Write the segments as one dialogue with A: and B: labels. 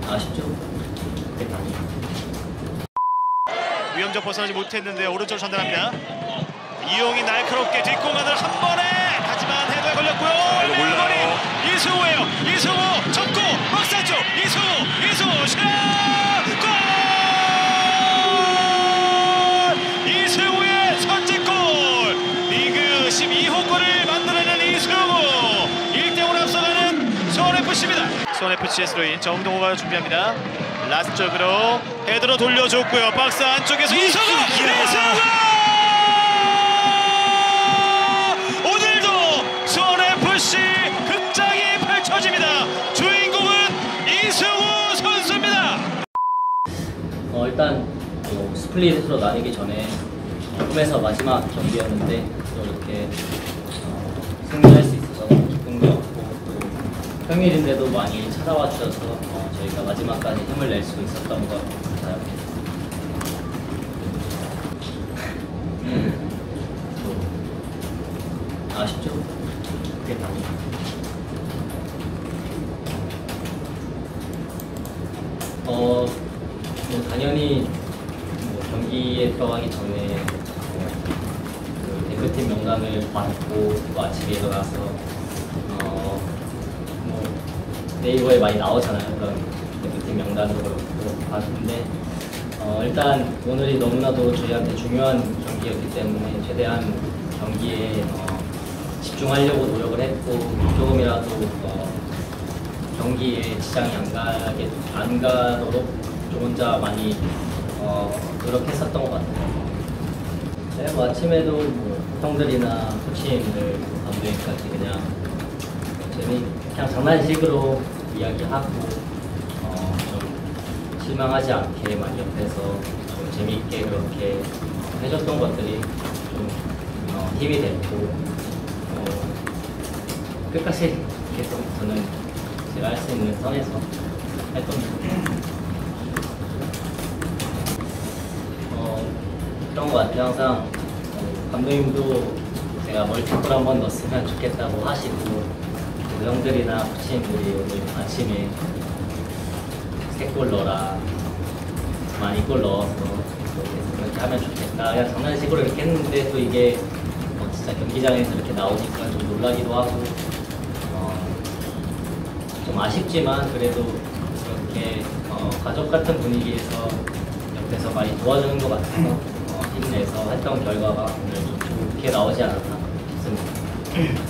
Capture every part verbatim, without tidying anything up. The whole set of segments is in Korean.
A: 아쉽죠.
B: 위험적 벗어나지 못했는데 오른쪽 전달합니다. 이용이 날카롭게 뒷공간을 한 번에, 하지만 헤더에 걸렸고요. 내거리 이승우예요. 이승우 접고 박스 쪽 이승우 이승우 슛! 골! 이승우의 선제골! 리그 십이 호 골을 만들어낸 이승우! 일 대 오로 앞서가는 수원에프씨입니다. 수원에프씨의 스로인 정동호가 준비합니다. 라스트 쪽으로 헤드로 돌려줬고요. 박스 안쪽에서 이승우! 이승우! 오늘도 수원에프씨 극장이 펼쳐집니다. 주인공은 이승우 선수입니다.
A: 어, 일단 뭐 스플릿으로 나뉘기 전에 홈에서 마지막 경기였는데 또 이렇게 어, 승리할 수 있어서 기쁜 것 같고, 또 평일인데도 많이 찾아와 주셔서 어, 저희가 마지막까지 힘을 낼 수 있었던 것 같아요. 음, 또 아쉽죠? 그게 당연히. 어, 뭐 당연히 뭐 경기에 들어가기 전에 그 대표팀 명단을 받고 또 아침에 일어나서 어, 뭐 네이버에 많이 나오잖아요. 그런 대표팀 명단도 그렇고 봤는데 어, 일단 오늘이 너무나도 저희한테 중요한 경기였기 때문에 최대한 경기에 어, 집중하려고 노력을 했고, 조금이라도 어, 경기에 지장이 안 가게 안 가도록 저 혼자 많이 어, 노력했었던 것 같아요. 네, 뭐 아침에도 뭐 형들이나 코치님들, 감독님까지 그냥 재미 그냥 장난식으로 이야기하고 어, 좀 실망하지 않게 많이 옆에서 좀 재미있게 그렇게 해줬던 것들이 좀 어, 힘이 됐고, 어, 끝까지 계속 저는 제가 할 수 있는 선에서 할 겁니다. 어, 그런 것 같아요. 항상 어, 감독님도 제가 멀티골 한 번 넣었으면 좋겠다고 하시고, 그 형들이나 코치님들이 오늘 아침에 세 골 넣어라, 많이 골 넣어서 그렇게 하면 좋겠다, 그냥 장난식으로 이렇게 했는데, 또 이게 어, 진짜 경기장에서 이렇게 나오니까 좀 놀라기도 하고 어, 좀 아쉽지만 그래도 그렇게 어, 가족 같은 분위기에서 옆에서 많이 도와주는 것 같아서 어, 힘내서 했던 결과가 오늘 좀 좋게 나오지 않았나 싶습니다.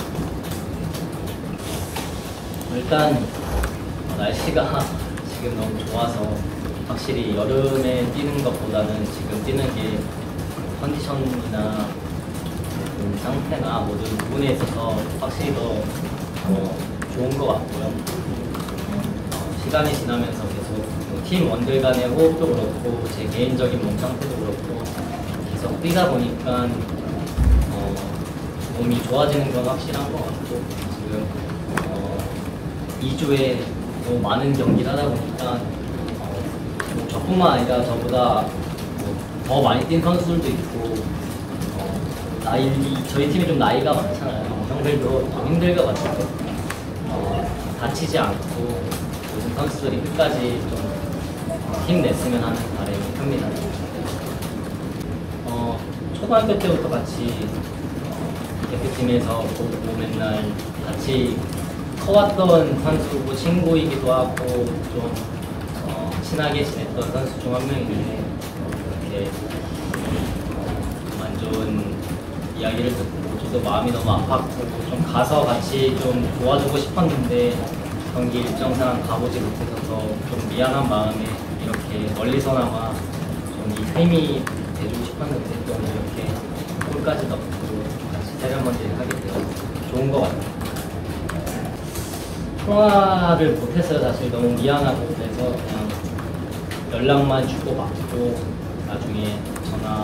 A: 일단 어, 날씨가 지금 너무 좋아서 확실히 여름에 뛰는 것보다는 지금 뛰는 게 컨디션이나 그 상태나 모든 부분에 있어서 확실히 더 어, 좋은 것 같고요. 어, 시간이 지나면서 계속 팀원들 간의 호흡도 그렇고 제 개인적인 몸 상태도 그렇고 계속 뛰다 보니까 어, 몸이 좋아지는 건 확실한 것 같고, 지금 어, 이 주에 너무 많은 경기를 하다 보니까 어, 뭐 저뿐만 아니라 저보다 뭐 더 많이 뛴 선수들도 있고, 어, 나이, 저희 팀이 좀 나이가 많잖아요. 형들도 좀 힘들 것 같아요. 어, 다치지 않고 요즘 선수들이 끝까지 좀 힘냈으면 하는 바람이 큽니다. 어, 초등학교 때부터 같이 어, 대표팀에서 보고 맨날 같이 커왔던 선수고 친구이기도 하고 좀 어, 친하게 지냈던 선수 중 한 명인데, 이렇게 어, 안 좋은 이야기를 듣고 저도 마음이 너무 아팠고 좀 가서 같이 좀 도와주고 싶었는데 경기 일정상 가보지 못해서 좀 미안한 마음에 이렇게 멀리서나마 좀 이 힘이 돼주고 싶었는데, 또 이렇게 골까지 넣고 같이 세레머니를 하게 되어서 좋은 것 같아요. 통화를 못했어요. 사실 너무 미안하고, 그래서 그냥 연락만 주고받고 나중에 전화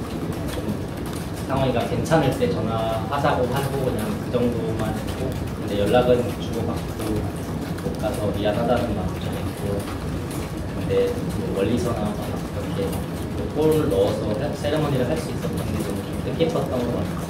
A: 좀 상황이가 괜찮을 때 전화하자고 하고 그냥 그 정도만 했고, 근데 연락은 주고받고 못 가서 미안하다는 마음 전했고, 근데 뭐 멀리서나 이렇게 뭐 골을 넣어서 세레머니를 할 수 있었던 게 좀 뜻깊었던 것 같아요.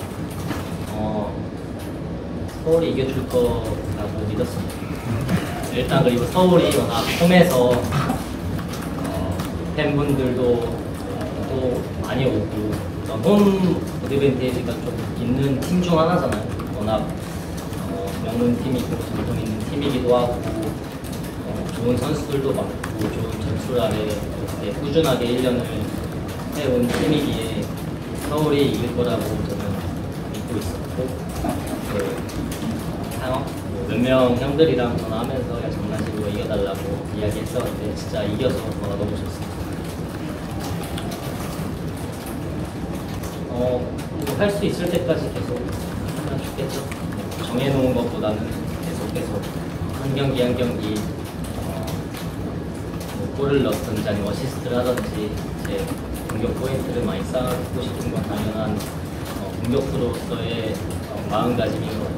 A: 어, 서울이 이겨줄 거라고 믿었습니다. 일단 그리고 서울이 워낙 홈에서 어, 팬분들도 또 많이 오고 홈 어드밴티지가 좀 있는 팀 중 하나잖아요. 워낙 어, 명문 팀이고 전통 있는 팀이기도 하고 어, 좋은 선수들도 많고 좋은 전술 아래 이렇게 꾸준하게 일 년을 해온 팀이기에 서울이 이길 거라고 저는 믿고 있었고 그 상황 몇 명 형들이랑 전화하면서 그냥 장난식으로 이겨달라고 이야기했었는데 진짜 이겨서 어, 너무 좋습니다. 어, 뭐 할 수 있을 때까지 계속 하면 좋겠죠. 정해놓은 것보다는 계속해서 한 경기 한 경기 어, 뭐 골을 넣든지 아니면 어시스트를 하든지 제 공격 포인트를 많이 쌓고 싶은 건 당연한 어, 공격수로서의 어, 마음가짐인 것 같아요.